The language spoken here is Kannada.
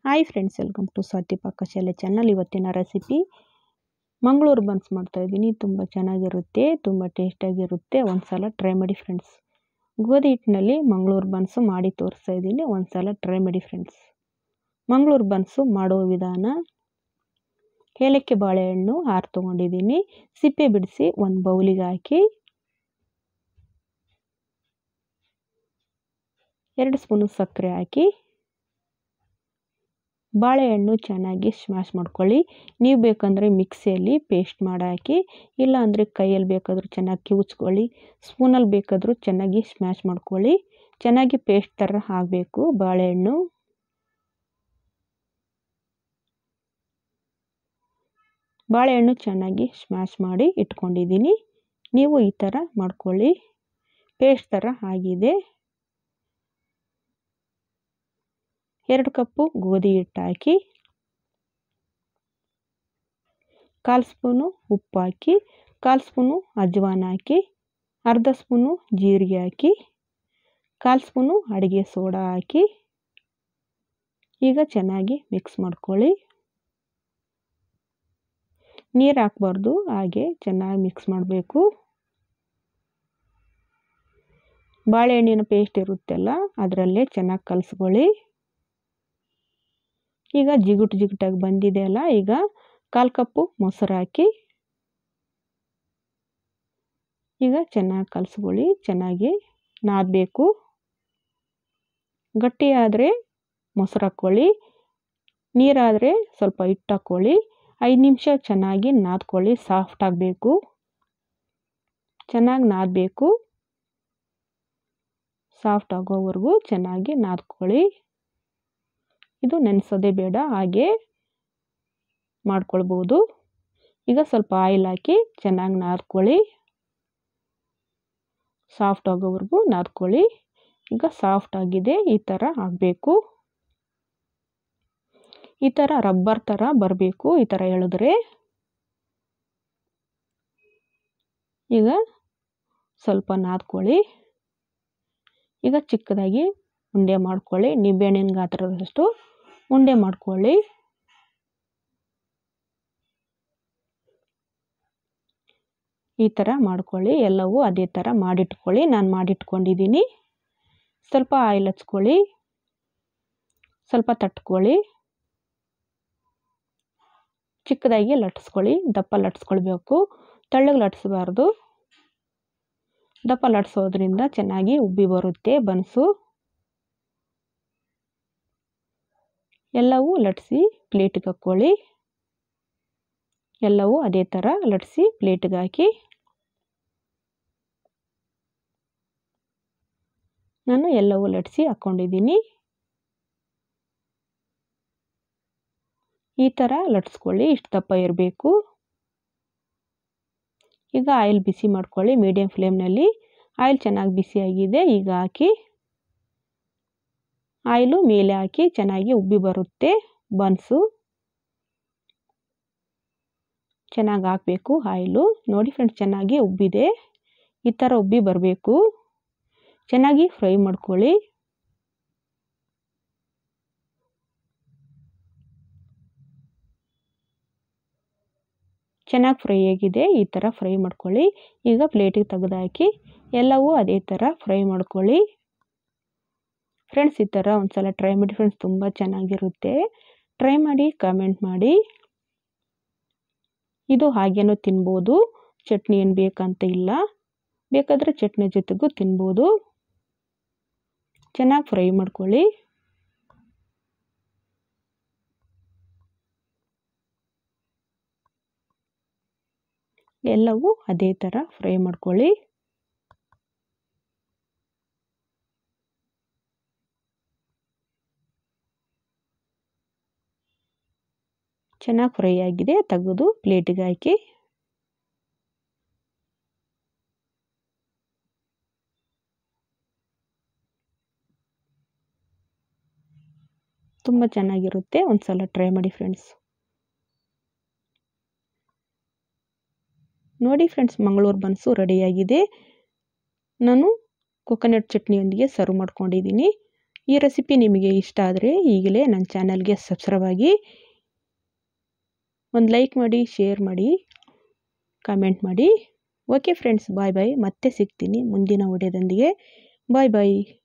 ಹಾಯ್ ಫ್ರೆಂಡ್ಸ್, ವೆಲ್ಕಮ್ ಟು ಸವಾಥಿಪಾಕಶಾಲೆ ಚಾನಲ್. ಇವತ್ತಿನ ರೆಸಿಪಿ ಮಂಗಳೂರು ಬನ್ಸ್ ಮಾಡ್ತಾ ಇದ್ದೀನಿ. ತುಂಬ ಚೆನ್ನಾಗಿರುತ್ತೆ, ತುಂಬ ಟೇಸ್ಟಾಗಿರುತ್ತೆ. ಒಂದ್ಸಲ ಟ್ರೈ ಮಾಡಿ ಫ್ರೆಂಡ್ಸ್. ಗೋಧಿ ಹಿಟ್ಟಿನಲ್ಲಿ ಮಂಗಳೂರು ಬನ್ಸು ಮಾಡಿ ತೋರಿಸ್ತಾ ಇದ್ದೀನಿ. ಒಂದ್ಸಲ ಟ್ರೈ ಮಾಡಿ ಫ್ರೆಂಡ್ಸ್. ಮಂಗಳೂರು ಬನ್ಸು ಮಾಡುವ ವಿಧಾನ: ಏಲಕ್ಕಿ ಬಾಳೆಹಣ್ಣು 6 ತೊಗೊಂಡಿದ್ದೀನಿ. ಸಿಪ್ಪೆ ಬಿಡಿಸಿ ಒಂದು ಬೌಲಿಗೆ ಹಾಕಿ 2 ಸ್ಪೂನು ಸಕ್ಕರೆ ಹಾಕಿ ಬಾಳೆಹಣ್ಣು ಚೆನ್ನಾಗಿ ಸ್ಮ್ಯಾಶ್ ಮಾಡ್ಕೊಳ್ಳಿ. ನೀವು ಬೇಕಂದರೆ ಮಿಕ್ಸಿಯಲ್ಲಿ ಪೇಸ್ಟ್ ಮಾಡಿ ಹಾಕಿ, ಇಲ್ಲ ಅಂದರೆ ಕೈಯಲ್ಲಿ ಬೇಕಾದರೂ ಚೆನ್ನಾಗಿ ಕಿವುಚ್ಕೊಳ್ಳಿ. ಸ್ಪೂನಲ್ಲಿ ಬೇಕಾದರೂ ಚೆನ್ನಾಗಿ ಸ್ಮ್ಯಾಶ್ ಮಾಡ್ಕೊಳ್ಳಿ. ಚೆನ್ನಾಗಿ ಪೇಸ್ಟ್ ಥರ ಆಗಬೇಕು ಬಾಳೆಹಣ್ಣು. ಬಾಳೆಹಣ್ಣು ಚೆನ್ನಾಗಿ ಸ್ಮ್ಯಾಶ್ ಮಾಡಿ ಇಟ್ಕೊಂಡಿದ್ದೀನಿ. ನೀವು ಈ ಥರ ಮಾಡ್ಕೊಳ್ಳಿ. ಪೇಸ್ಟ್ ಥರ ಆಗಿದೆ. 2 ಕಪ್ಪು ಗೋಧಿ ಹಿಟ್ಟು ಹಾಕಿ, 1/4 ಸ್ಪೂನು ಉಪ್ಪು ಹಾಕಿ, 1/4 ಸ್ಪೂನು ಅಜ್ವಾನ ಹಾಕಿ, ಅರ್ಧ ಸ್ಪೂನು ಜೀರಿಗೆ ಹಾಕಿ, 1/4 ಸ್ಪೂನು ಅಡುಗೆ ಸೋಡಾ ಹಾಕಿ ಈಗ ಚೆನ್ನಾಗಿ ಮಿಕ್ಸ್ ಮಾಡ್ಕೊಳ್ಳಿ. ನೀರು ಹಾಕಬಾರ್ದು, ಹಾಗೆ ಚೆನ್ನಾಗಿ ಮಿಕ್ಸ್ ಮಾಡಬೇಕು. ಬಾಳೆಹಣ್ಣಿನ ಪೇಸ್ಟ್ ಇರುತ್ತಲ್ಲ, ಅದರಲ್ಲೇ ಚೆನ್ನಾಗಿ ಕಲಿಸ್ಕೊಳ್ಳಿ. ಈಗ ಜಿಗುಟಾಗಿ ಬಂದಿದೆ ಅಲ್ಲ, ಈಗ 1/4 ಕಪ್ಪು ಮೊಸರು ಹಾಕಿ ಈಗ ಚೆನ್ನಾಗಿ ಕಲಿಸ್ಕೊಳ್ಳಿ. ಚೆನ್ನಾಗಿ ನಾದಬೇಕು. ಗಟ್ಟಿಯಾದರೆ ಮೊಸರು ಹಾಕ್ಕೊಳ್ಳಿ, ನೀರಾದರೆ ಸ್ವಲ್ಪ ಹಿಟ್ಟು ಹಾಕ್ಕೊಳ್ಳಿ. 5 ನಿಮಿಷ ಚೆನ್ನಾಗಿ ನಾದ್ಕೊಳ್ಳಿ. ಸಾಫ್ಟ್ ಆಗಬೇಕು, ಚೆನ್ನಾಗಿ ನಾದಬೇಕು. ಸಾಫ್ಟ್ ಆಗೋವರೆಗೂ ಚೆನ್ನಾಗಿ ನಾದ್ಕೊಳ್ಳಿ. ಇದು ನೆನೆಸೋದೇ ಬೇಡ, ಹಾಗೆ ಮಾಡ್ಕೊಳ್ಬೋದು. ಈಗ ಸ್ವಲ್ಪ ಆಯಿಲ್ ಹಾಕಿ ಚೆನ್ನಾಗಿ ನಾದ್ಕೊಳ್ಳಿ. ಸಾಫ್ಟ್ ಆಗೋವರೆಗೂ ನಾದ್ಕೊಳ್ಳಿ. ಈಗ ಸಾಫ್ಟ್ ಆಗಿದೆ, ಈ ಥರ ಆಗಬೇಕು. ಈ ಥರ ರಬ್ಬರ್ ಥರ ಬರಬೇಕು, ಈ ಥರ ಎಳೆದ್ರೆ. ಈಗ ಸ್ವಲ್ಪ ನಾದ್ಕೊಳ್ಳಿ. ಈಗ ಚಿಕ್ಕದಾಗಿ ಉಂಡೆ ಮಾಡ್ಕೊಳ್ಳಿ. ನಿಂಬೆಹಣ್ಣಿನ ಗಾತ್ರದಷ್ಟು ಉಂಡೆ ಮಾಡ್ಕೊಳ್ಳಿ. ಈ ಥರ ಮಾಡ್ಕೊಳ್ಳಿ. ಎಲ್ಲವೂ ಅದೇ ಥರ ಮಾಡಿಟ್ಕೊಳ್ಳಿ. ನಾನು ಮಾಡಿಟ್ಕೊಂಡಿದ್ದೀನಿ. ಸ್ವಲ್ಪ ಆಯಿಲ್ ಹಚ್ಕೊಳ್ಳಿ, ಸ್ವಲ್ಪ ತಟ್ಕೊಳ್ಳಿ. ಚಿಕ್ಕದಾಗಿ ಲಟ್ಟಿಸ್ಕೊಳ್ಳಿ. ದಪ್ಪ ಲಟ್ಟಿಸ್ಕೊಳ್ಬೇಕು, ತೆಳ್ಳಗೆ ಲಟ್ಟಿಸಬಾರ್ದು. ದಪ್ಪ ಲಟ್ಟಿಸೋದ್ರಿಂದ ಚೆನ್ನಾಗಿ ಉಬ್ಬಿ ಬರುತ್ತೆ ಬನ್ಸು. ಎಲ್ಲವೂ ಲಟ್ಟಿಸಿ ಪ್ಲೇಟಿಗೆ ಹಾಕ್ಕೊಳ್ಳಿ. ಎಲ್ಲವೂ ಅದೇ ಥರ ಲಟ್ಟಿಸಿ ಪ್ಲೇಟಿಗೆ ಹಾಕಿ. ನಾನು ಎಲ್ಲವೂ ಲಟ್ಟಿಸಿ ಹಾಕ್ಕೊಂಡಿದ್ದೀನಿ. ಈ ಥರ ಲಟ್ಟಿಸ್ಕೊಳ್ಳಿ. ಇಷ್ಟು ದಪ್ಪ ಇರಬೇಕು. ಈಗ ಆಯಿಲ್ ಬಿಸಿ ಮಾಡ್ಕೊಳ್ಳಿ ಮೀಡಿಯಂ ಫ್ಲೇಮ್ನಲ್ಲಿ. ಆಯಿಲ್ ಚೆನ್ನಾಗಿ ಬಿಸಿಯಾಗಿದೆ. ಈಗ ಹಾಕಿ, ಆಯಿಲು ಮೇಲೆ ಹಾಕಿ ಚೆನ್ನಾಗಿ ಉಬ್ಬಿ ಬರುತ್ತೆ ಬನ್ಸು. ಚೆನ್ನಾಗಿ ಹಾಕಬೇಕು ಆಯಿಲು. ನೋಡಿ ಫ್ರೆಂಡ್ಸ್, ಚೆನ್ನಾಗಿ ಉಬ್ಬಿದೆ. ಈ ಥರ ಉಬ್ಬಿ ಬರಬೇಕು. ಚೆನ್ನಾಗಿ ಫ್ರೈ ಮಾಡ್ಕೊಳ್ಳಿ. ಚೆನ್ನಾಗಿ ಫ್ರೈ ಆಗಿದೆ. ಈ ಥರ ಫ್ರೈ ಮಾಡ್ಕೊಳ್ಳಿ. ಈಗ ಪ್ಲೇಟಿಗೆ ತೆಗೆದು ಹಾಕಿ ಎಲ್ಲವೂ ಅದೇ ಥರ ಫ್ರೈ ಮಾಡ್ಕೊಳ್ಳಿ. ಫ್ರೆಂಡ್ಸ್, ಈ ಥರ ಒಂದ್ಸಲ ಟ್ರೈ ಮಾಡಿ ಫ್ರೆಂಡ್ಸ್. ತುಂಬ ಚೆನ್ನಾಗಿರುತ್ತೆ. ಟ್ರೈ ಮಾಡಿ, ಕಾಮೆಂಟ್ ಮಾಡಿ. ಇದು ಹಾಗೇನೂ ತಿನ್ಬೋದು. ಚಟ್ನಿ ಏನು ಬೇಕಂತ ಇಲ್ಲ, ಬೇಕಾದರೆ ಚಟ್ನಿ ಜೊತೆಗೂ ತಿನ್ಬೋದು. ಚೆನ್ನಾಗಿ ಫ್ರೈ ಮಾಡ್ಕೊಳ್ಳಿ. ಎಲ್ಲವೂ ಅದೇ ಥರ ಫ್ರೈ ಮಾಡ್ಕೊಳ್ಳಿ. ಚೆನ್ನಾಗಿ ಫ್ರೈ ಆಗಿದೆ. ತೆಗೆದು ಪ್ಲೇಟಿಗೆ ಹಾಕಿ. ತುಂಬ ಚೆನ್ನಾಗಿರುತ್ತೆ. ಒಂದ್ಸಲ ಟ್ರೈ ಮಾಡಿ ಫ್ರೆಂಡ್ಸ್. ನೋಡಿ ಫ್ರೆಂಡ್ಸ್, ಮಂಗಳೂರು ಬನ್ಸು ರೆಡಿಯಾಗಿದೆ. ನಾನು ಕೊಕೊನಟ್ ಚಟ್ನಿಯೊಂದಿಗೆ ಸರ್ವ್ ಮಾಡ್ಕೊಂಡಿದ್ದೀನಿ. ಈ ರೆಸಿಪಿ ನಿಮಗೆ ಇಷ್ಟ ಆದರೆ ಈಗಲೇ ನನ್ನ ಚಾನಲ್ಗೆ ಸಬ್ಸ್ಕ್ರೈಬ್ ಆಗಿ, ಒಂದು ಲೈಕ್ ಮಾಡಿ, ಶೇರ್ ಮಾಡಿ, ಕಾಮೆಂಟ್ ಮಾಡಿ. Okay friends, bye bye. ಮತ್ತೆ ಸಿಗ್ತೀನಿ ಮುಂದಿನ ವಿಡಿಯೋದೊಂದಿಗೆ. ಬಾಯ್ ಬಾಯ್.